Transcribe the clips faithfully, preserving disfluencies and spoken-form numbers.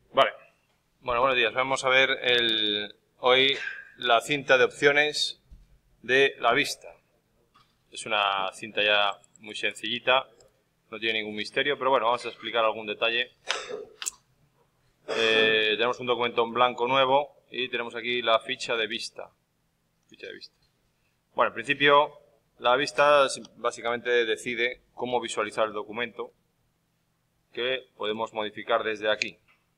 Vale. Bueno, buenos días. Vamos a ver el, hoy la cinta de opciones de la vista. Es una cinta ya muy sencillita, no tiene ningún misterio, pero bueno, vamos a explicar algún detalle. Eh, tenemos un documento en blanco nuevo y tenemos aquí la ficha de vista. Ficha de vista. Bueno, en principio, la vista básicamente decide cómo visualizar el documento, que podemos modificar desde aquí.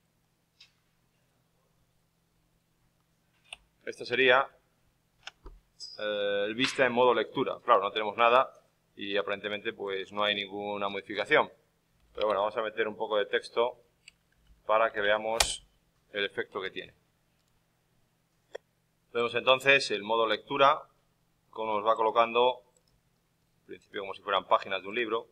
Este sería eh, el vista en modo lectura. Claro, no tenemos nada y aparentemente pues no hay ninguna modificación. Pero bueno, vamos a meter un poco de texto para que veamos el efecto que tiene. Vemos entonces el modo lectura, como nos va colocando, en principio como si fueran páginas de un libro,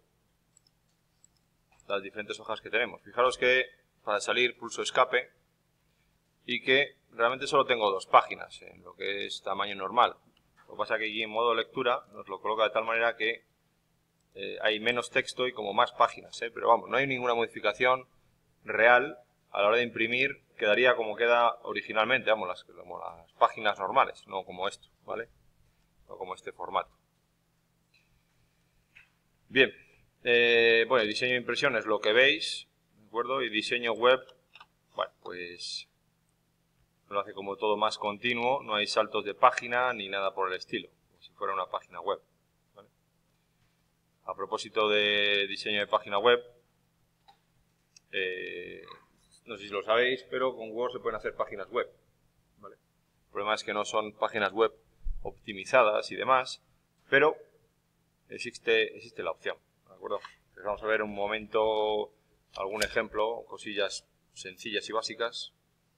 las diferentes hojas que tenemos. Fijaros que para salir pulso escape y que realmente solo tengo dos páginas en lo que es tamaño normal. Lo que pasa es que aquí en modo lectura nos lo coloca de tal manera que eh, hay menos texto y como más páginas, ¿eh? Pero vamos, no hay ninguna modificación real a la hora de imprimir, quedaría como queda originalmente, vamos, las, como las páginas normales, no como esto, ¿vale? No como este formato. Bien, eh, bueno, diseño de impresión es lo que veis, ¿de acuerdo? Y diseño web, bueno, pues lo hace como todo más continuo, no hay saltos de página ni nada por el estilo, como si fuera una página web, ¿vale? A propósito de diseño de página web, eh, no sé si lo sabéis, pero con Word se pueden hacer páginas web, ¿vale? El problema es que no son páginas web optimizadas y demás, pero existe, existe la opción, ¿de acuerdo? Entonces vamos a ver un momento algún ejemplo, cosillas sencillas y básicas.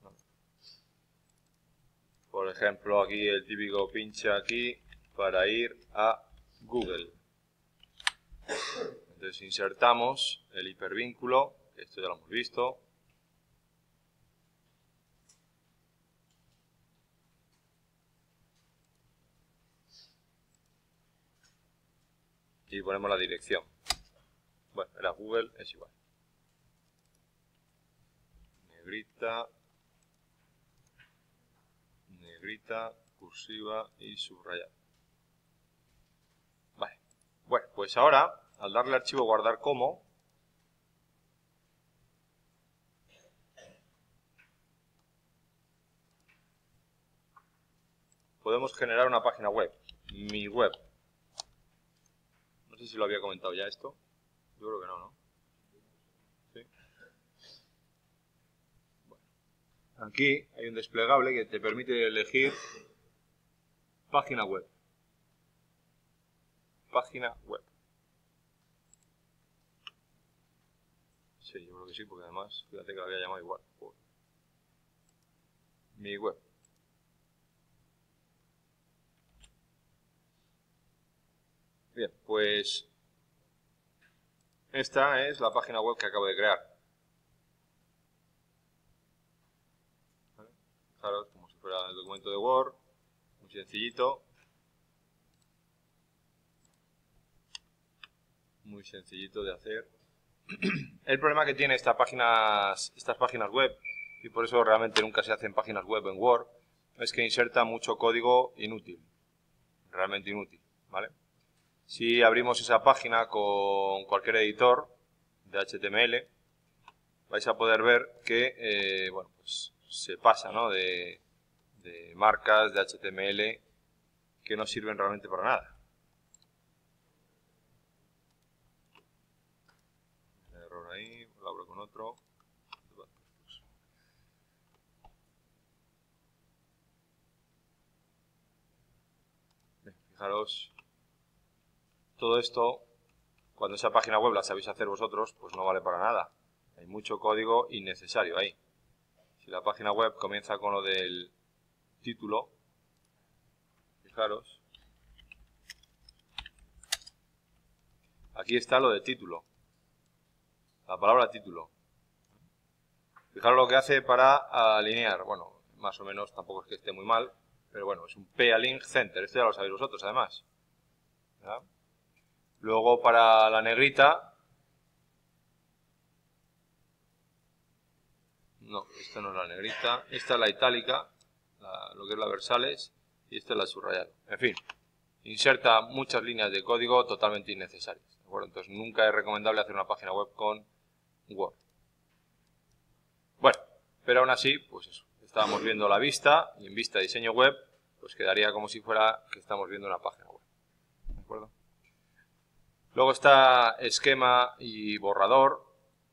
Por ejemplo, aquí el típico pincha aquí para ir a Google. Entonces insertamos el hipervínculo, que esto ya lo hemos visto. Y ponemos la dirección. Bueno, era Google, es igual. Negrita, negrita, cursiva y subrayada. Vale. Bueno, pues ahora, al darle al archivo guardar como, podemos generar una página web. Mi web. No sé si lo había comentado ya esto. Yo creo que no, ¿no? ¿Sí? Bueno. Aquí hay un desplegable que te permite elegir página web. Página web. Sí, yo creo que sí, porque además, fíjate que lo había llamado igual. Joder. Mi web. Bien, pues esta es la página web que acabo de crear. ¿Vale? Fijaros, como si fuera el documento de Word, muy sencillito. Muy sencillito de hacer. El problema que tiene esta páginas, estas páginas web, y por eso realmente nunca se hacen páginas web en Word, es que inserta mucho código inútil, realmente inútil, ¿vale? Si abrimos esa página con cualquier editor de H T M L, vais a poder ver que eh, bueno, pues se pasa, ¿no? de, de marcas de H T M L que no sirven realmente para nada. Error ahí, lo abro con otro. Bien, fijaros. Todo esto, cuando esa página web la sabéis hacer vosotros, pues no vale para nada. Hay mucho código innecesario ahí. Si la página web comienza con lo del título, fijaros, aquí está lo de título, la palabra título. Fijaros lo que hace para alinear, bueno, más o menos, tampoco es que esté muy mal, pero bueno, es un P-Align Center, esto ya lo sabéis vosotros además. ¿Ya? Luego para la negrita, No, esta no es la negrita. Esta es la itálica, la, lo que es la Versales, y esta es la subrayada. En fin, inserta muchas líneas de código totalmente innecesarias. ¿De acuerdo? Entonces nunca es recomendable hacer una página web con Word. Bueno, pero aún así, pues eso. Estábamos viendo la vista, y en vista diseño web, pues quedaría como si fuera que estamos viendo una página web. ¿De acuerdo? Luego está esquema y borrador,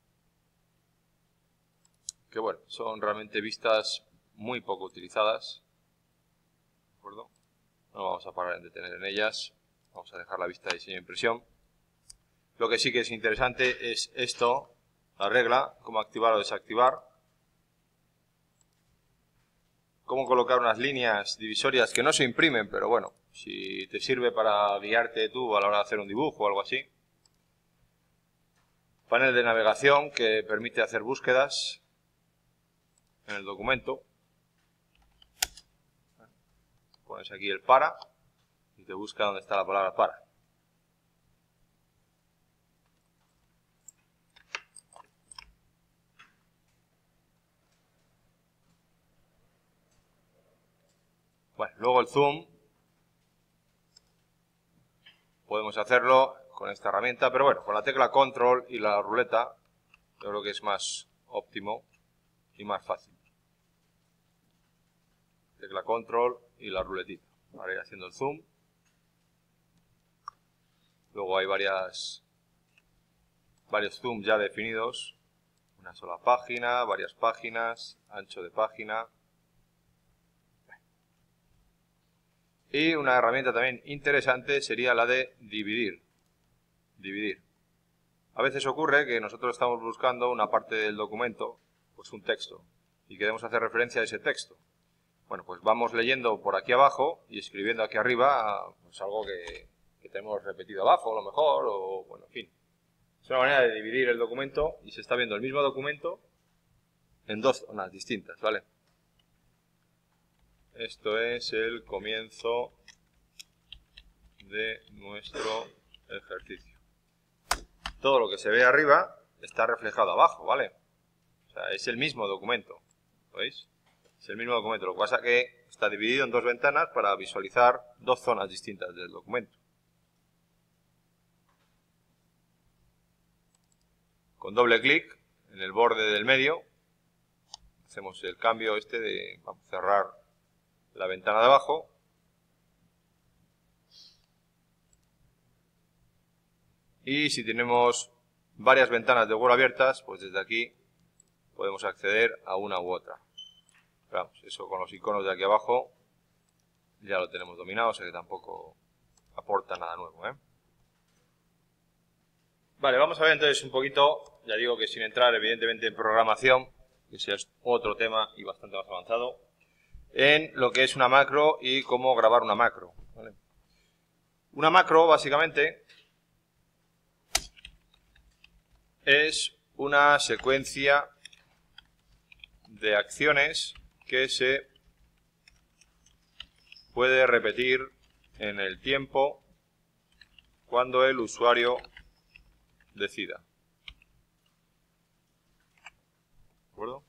que bueno, son realmente vistas muy poco utilizadas. ¿De acuerdo? No vamos a parar en detener en ellas. Vamos a dejar la vista de diseño e impresión. Lo que sí que es interesante es esto, la regla, cómo activar o desactivar. Cómo colocar unas líneas divisorias que no se imprimen, pero bueno, si te sirve para guiarte tú a la hora de hacer un dibujo o algo así. Panel de navegación que permite hacer búsquedas en el documento. Pones aquí el para y te busca dónde está la palabra para. Bueno, luego el zoom. Podemos hacerlo con esta herramienta, pero bueno, con la tecla control y la ruleta yo creo que es más óptimo y más fácil. Tecla control y la ruletita para ir haciendo el zoom. Luego hay varias varios zooms ya definidos, una sola página, varias páginas, ancho de página. Y una herramienta también interesante sería la de dividir. Dividir. A veces ocurre que nosotros estamos buscando una parte del documento, pues un texto, y queremos hacer referencia a ese texto. Bueno, pues vamos leyendo por aquí abajo y escribiendo aquí arriba pues algo que, que tenemos repetido abajo, a lo mejor, o bueno, en fin. Es una manera de dividir el documento y se está viendo el mismo documento en dos zonas distintas, ¿vale? Esto es el comienzo de nuestro ejercicio. Todo lo que se ve arriba está reflejado abajo, ¿vale? O sea, es el mismo documento, ¿veis? Es el mismo documento, lo que pasa es que está dividido en dos ventanas para visualizar dos zonas distintas del documento. Con doble clic en el borde del medio hacemos el cambio este de vamos a cerrar la ventana de abajo y si tenemos varias ventanas de Word abiertas, pues desde aquí podemos acceder a una u otra. Pero vamos, eso con los iconos de aquí abajo ya lo tenemos dominado, o sea que tampoco aporta nada nuevo, ¿eh? Vale, vamos a ver entonces un poquito, ya digo que sin entrar evidentemente en programación, que ese es otro tema y bastante más avanzado, en lo que es una macro y cómo grabar una macro, ¿vale? Una macro básicamente es una secuencia de acciones que se puede repetir en el tiempo cuando el usuario decida. ¿De acuerdo?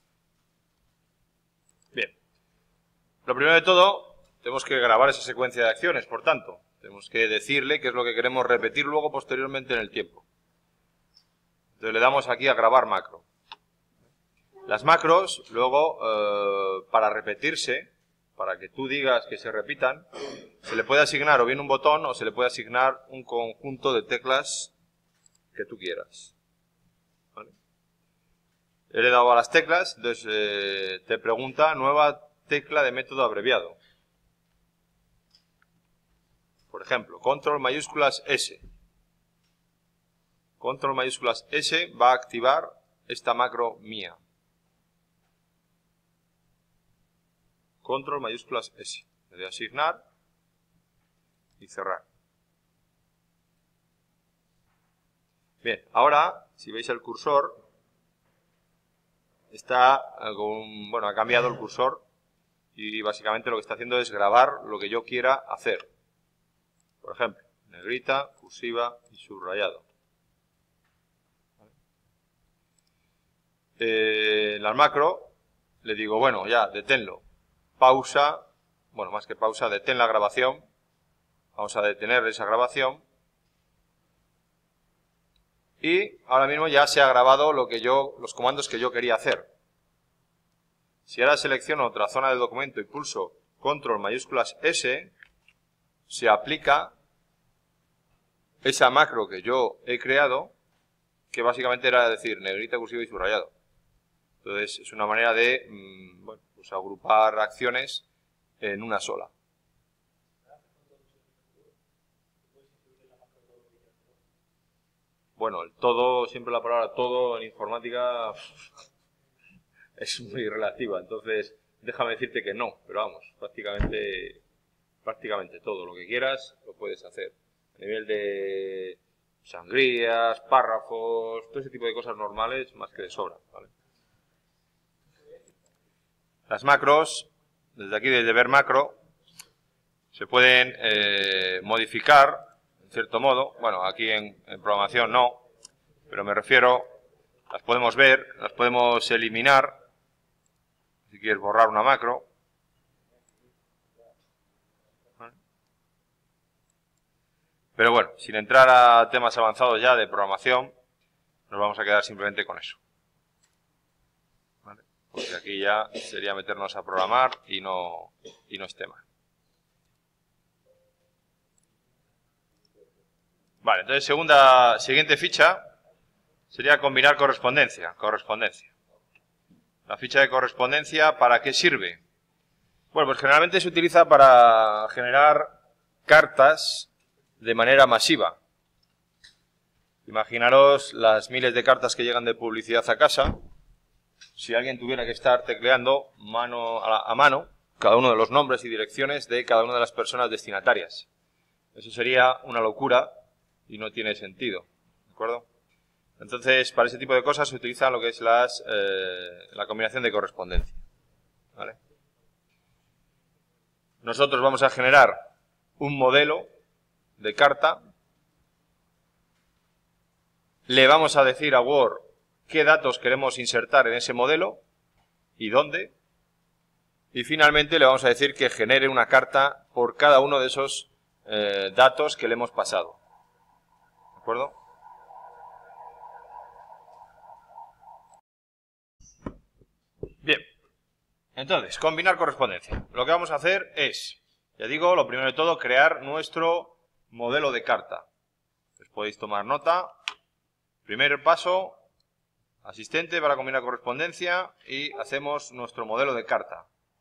Bien. Lo primero de todo, tenemos que grabar esa secuencia de acciones, por tanto. Tenemos que decirle qué es lo que queremos repetir luego posteriormente en el tiempo. Entonces le damos aquí a grabar macro. Las macros, luego, eh, para repetirse, para que tú digas que se repitan, se le puede asignar o bien un botón o se le puede asignar un conjunto de teclas que tú quieras. ¿Vale? Le he dado a las teclas, entonces eh, te pregunta nueva tecla de método abreviado. Por ejemplo, control mayúsculas S. Control mayúsculas S va a activar esta macro mía. Control mayúsculas S. Le doy a asignar y cerrar. Bien, ahora, si veis el cursor, está con, bueno, ha cambiado el cursor y básicamente lo que está haciendo es grabar lo que yo quiera hacer. Por ejemplo, negrita, cursiva y subrayado. eh, la macro, le digo, bueno, ya, deténlo. Pausa, bueno, más que pausa, detén la grabación. Vamos a detener esa grabación. Y ahora mismo ya se ha grabado lo que yo, los comandos que yo quería hacer. Si ahora selecciono otra zona del documento y pulso control mayúsculas S, se aplica esa macro que yo he creado, que básicamente era decir negrita, cursiva y subrayado. Entonces es una manera de mmm, bueno, pues agrupar acciones en una sola. Bueno, el todo, siempre la palabra todo en informática es muy relativa, entonces déjame decirte que no, pero vamos, prácticamente, prácticamente todo lo que quieras lo puedes hacer. A nivel de sangrías, párrafos, todo ese tipo de cosas normales, más que de sobra, ¿vale? Las macros, desde aquí, desde ver macro, se pueden eh, modificar, en cierto modo. Bueno, aquí en, en programación no, pero me refiero, las podemos ver, las podemos eliminar. Si quieres borrar una macro. Pero bueno, sin entrar a temas avanzados ya de programación, nos vamos a quedar simplemente con eso. ¿Vale? Porque aquí ya sería meternos a programar y no, y no es tema. Vale, entonces segunda, siguiente ficha sería combinar correspondencia. Correspondencia. La ficha de correspondencia, ¿para qué sirve? Bueno, pues generalmente se utiliza para generar cartas de manera masiva. Imaginaros las miles de cartas que llegan de publicidad a casa. Si alguien tuviera que estar tecleando mano a, la, a mano cada uno de los nombres y direcciones de cada una de las personas destinatarias. Eso sería una locura y no tiene sentido. ¿De acuerdo? Entonces, para ese tipo de cosas se utiliza lo que es las, eh, la combinación de correspondencia. ¿Vale? Nosotros vamos a generar un modelo de carta. Le vamos a decir a Word qué datos queremos insertar en ese modelo y dónde. Y finalmente le vamos a decir que genere una carta por cada uno de esos eh, datos que le hemos pasado. ¿De acuerdo? Bien. Entonces, combinar correspondencia. Lo que vamos a hacer es, ya digo, lo primero de todo, crear nuestro modelo de carta. Pues podéis tomar nota. Primer paso, asistente para combinar correspondencia y hacemos nuestro modelo de carta.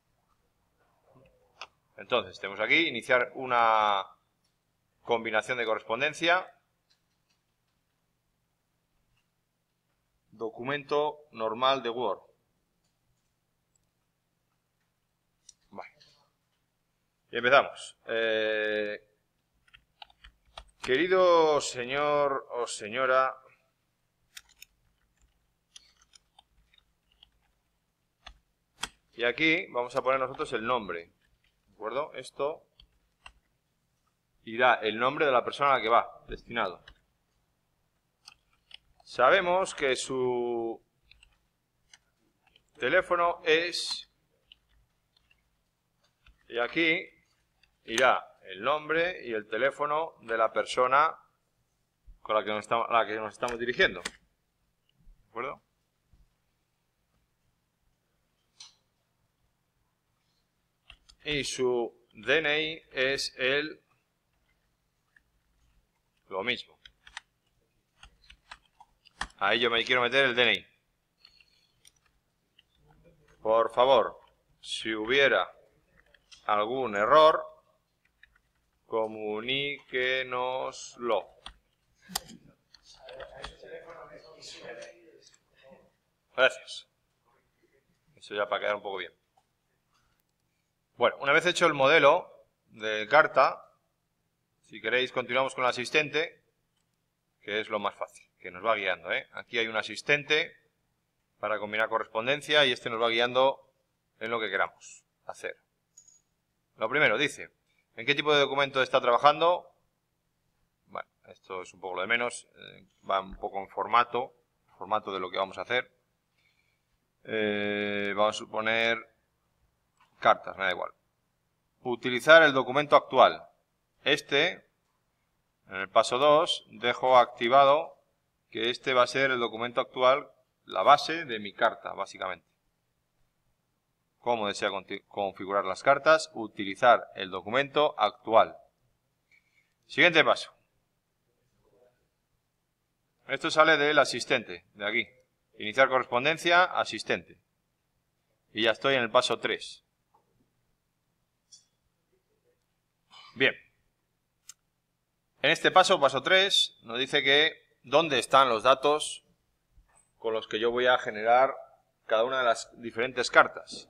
Entonces, tenemos aquí, iniciar una combinación de correspondencia. Documento normal de Word. Vale. Y empezamos. Eh, querido señor o señora, y aquí vamos a poner nosotros el nombre. ¿De acuerdo? Esto irá el nombre de la persona a la que va, destinado. Sabemos que su teléfono es, y aquí irá el nombre y el teléfono de la persona con la que nos estamos, a la que nos estamos dirigiendo. ¿De acuerdo? Y su D N I es el lo mismo. Ahí yo me quiero meter el D N I. Por favor, si hubiera algún error, comuníquenoslo. Gracias. Eso ya para quedar un poco bien. Bueno, una vez hecho el modelo de carta, si queréis continuamos con el asistente, que es lo más fácil, que nos va guiando, ¿eh? Aquí hay un asistente para combinar correspondencia y este nos va guiando en lo que queramos hacer. Lo primero, dice, ¿en qué tipo de documento está trabajando? Bueno, esto es un poco lo de menos, eh, va un poco en formato, formato de lo que vamos a hacer. Eh, vamos a suponer cartas, me da igual. Utilizar el documento actual. Este, en el paso dos, dejo activado que este va a ser el documento actual, la base de mi carta, básicamente. ¿Cómo desea configurar las cartas? Utilizar el documento actual. Siguiente paso. Esto sale del asistente, de aquí. Iniciar correspondencia, asistente. Y ya estoy en el paso tres. Bien. En este paso, paso tres, nos dice que dónde están los datos con los que yo voy a generar cada una de las diferentes cartas.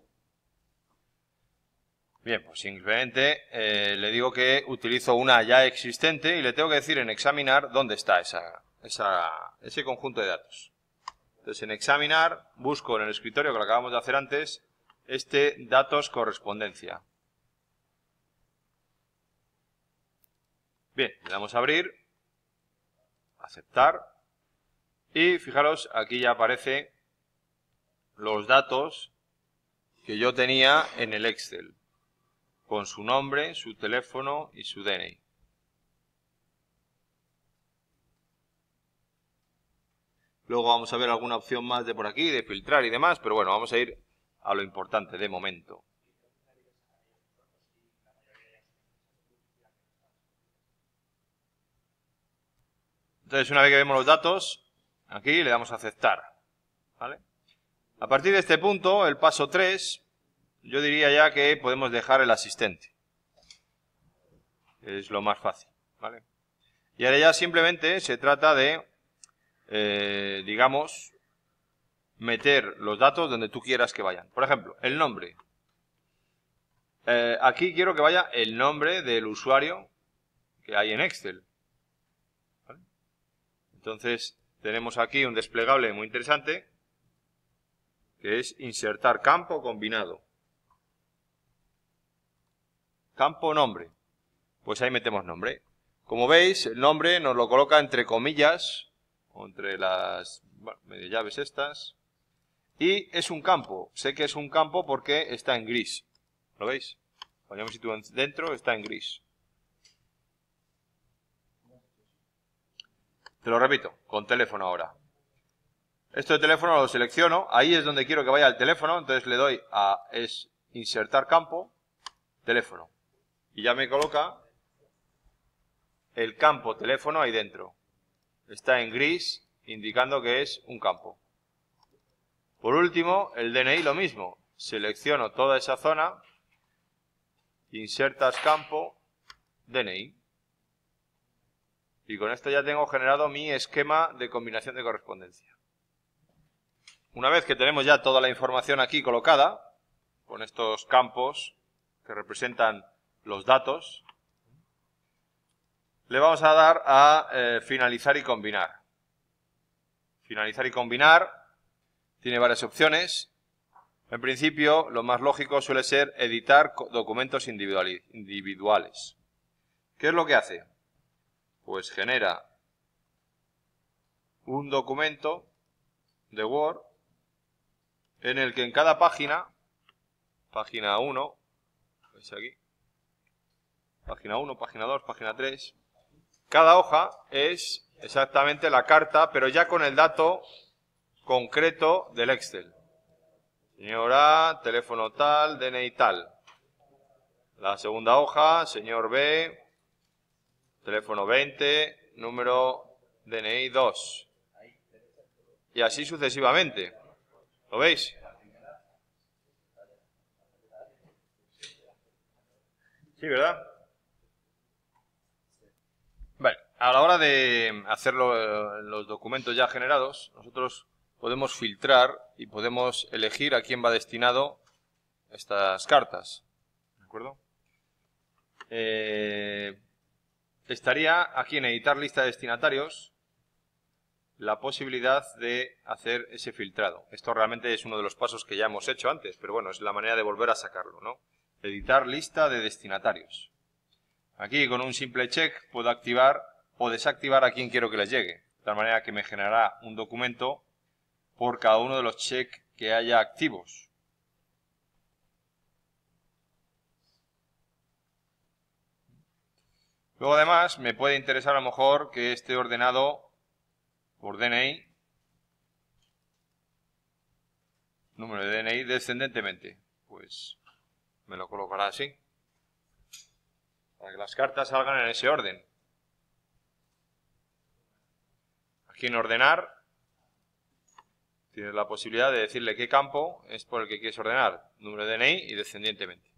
Bien, pues simplemente eh, le digo que utilizo una ya existente y le tengo que decir en examinar dónde está esa, esa, ese conjunto de datos. Entonces en examinar busco en el escritorio que lo acabamos de hacer antes, este datos correspondencia. Bien, le damos a abrir, aceptar y fijaros, aquí ya aparece los datos que yo tenía en el Excel, con su nombre, su teléfono y su D N I. Luego vamos a ver alguna opción más de por aquí, de filtrar y demás, pero bueno, vamos a ir a lo importante de momento. Entonces, una vez que vemos los datos, aquí le damos a aceptar, ¿vale? A partir de este punto, el paso tres, yo diría ya que podemos dejar el asistente. Es lo más fácil, ¿vale? Y ahora ya simplemente se trata de, eh, digamos, meter los datos donde tú quieras que vayan. Por ejemplo, el nombre. Eh, aquí quiero que vaya el nombre del usuario que hay en Excel. ¿Vale? Entonces, tenemos aquí un desplegable muy interesante, que es insertar campo combinado. Campo nombre. Pues ahí metemos nombre. Como veis, el nombre nos lo coloca entre comillas, o entre las bueno, medio llaves estas. Y es un campo. Sé que es un campo porque está en gris. ¿Lo veis? Cuando yo me sitúo dentro, está en gris. Te lo repito, con teléfono ahora. Esto de teléfono lo selecciono. Ahí es donde quiero que vaya el teléfono. Entonces le doy a es insertar campo, teléfono. Y ya me coloca el campo teléfono ahí dentro. Está en gris, indicando que es un campo. Por último, el D N I lo mismo. Selecciono toda esa zona, insertas campo, D N I. Y con esto ya tengo generado mi esquema de combinación de correspondencia. Una vez que tenemos ya toda la información aquí colocada, con estos campos que representan los datos, le vamos a dar a eh, finalizar y combinar. Finalizar y combinar tiene varias opciones. En principio, lo más lógico suele ser editar documentos individuales. ¿Qué es lo que hace? Pues genera un documento de Word en el que en cada página, página uno, ¿veis aquí? Página uno, página dos, página tres, cada hoja es exactamente la carta, pero ya con el dato concreto del Excel. Señor A, teléfono tal, D N I tal. La segunda hoja, señor B, teléfono veinte, número D N I dos. Y así sucesivamente. ¿Lo veis? Sí, ¿verdad? Vale, a la hora de hacerlo en los documentos ya generados, nosotros podemos filtrar y podemos elegir a quién va destinado estas cartas. ¿De acuerdo? Eh, estaría aquí en editar lista de destinatarios la posibilidad de hacer ese filtrado. Esto realmente es uno de los pasos que ya hemos hecho antes, pero bueno, es la manera de volver a sacarlo, ¿no? Editar lista de destinatarios. Aquí con un simple check puedo activar o desactivar a quien quiero que les llegue. De tal manera que me generará un documento por cada uno de los check que haya activos. Luego además me puede interesar a lo mejor que esté ordenado por D N I, número de D N I descendentemente. Pues me lo colocará así, para que las cartas salgan en ese orden. Aquí en ordenar tienes la posibilidad de decirle qué campo es por el que quieres ordenar, número de D N I y descendientemente.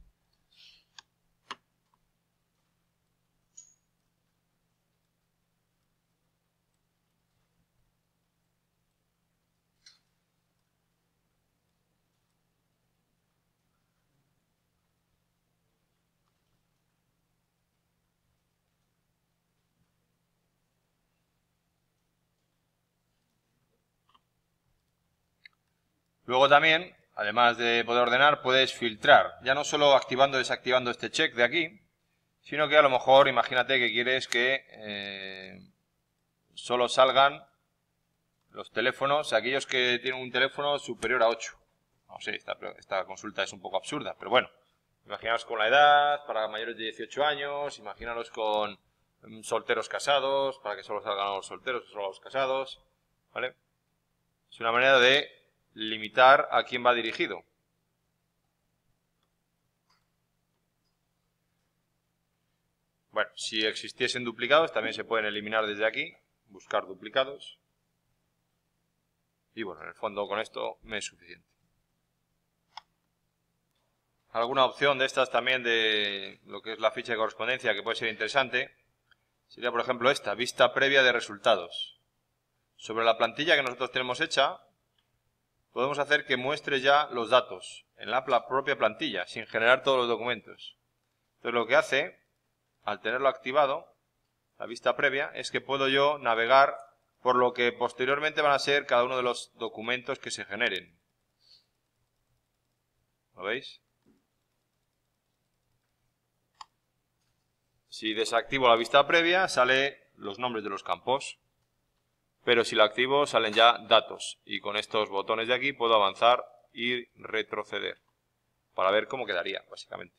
Luego también, además de poder ordenar, puedes filtrar, ya no solo activando o desactivando este check de aquí, sino que a lo mejor, imagínate que quieres que eh, solo salgan los teléfonos, aquellos que tienen un teléfono superior a ocho. No sé, esta, esta consulta es un poco absurda, pero bueno, imaginaos con la edad, para mayores de dieciocho años, imaginaros con um, solteros casados, para que solo salgan los solteros o solo los casados, ¿vale? Es una manera de limitar a quién va dirigido. Bueno, si existiesen duplicados también se pueden eliminar desde aquí, buscar duplicados. Y bueno, en el fondo con esto me es suficiente. Alguna opción de estas también de lo que es la ficha de correspondencia que puede ser interesante sería, por ejemplo, esta, vista previa de resultados. Sobre la plantilla que nosotros tenemos hecha, podemos hacer que muestre ya los datos en la propia plantilla, sin generar todos los documentos. Entonces lo que hace, al tenerlo activado, la vista previa, es que puedo yo navegar por lo que posteriormente van a ser cada uno de los documentos que se generen. ¿Lo veis? Si desactivo la vista previa, salen los nombres de los campos. Pero si la activo, salen ya datos. Y con estos botones de aquí puedo avanzar y retroceder para ver cómo quedaría, básicamente.